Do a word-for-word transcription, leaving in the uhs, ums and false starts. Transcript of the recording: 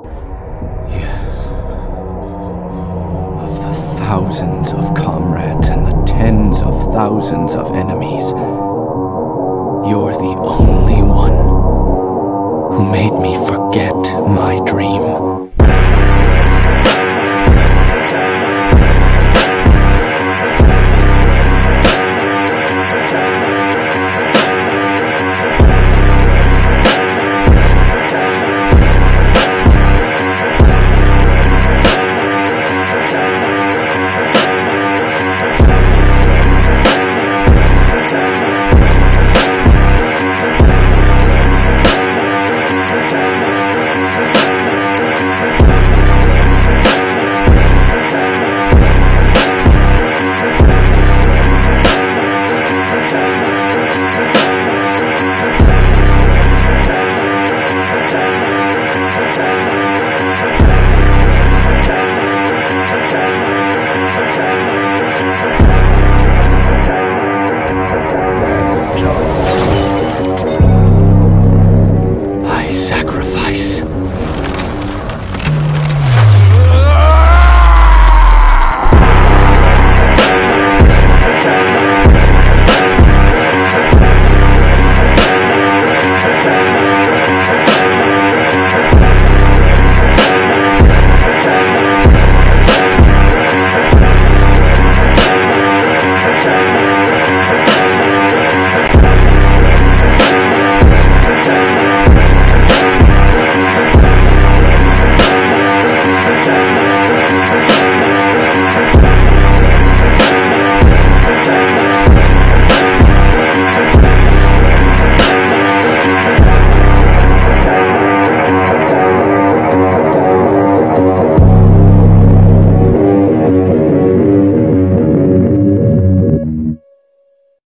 Yes. Of the thousands of comrades and the tens of thousands of enemies, you're the only one who made me forget my dream.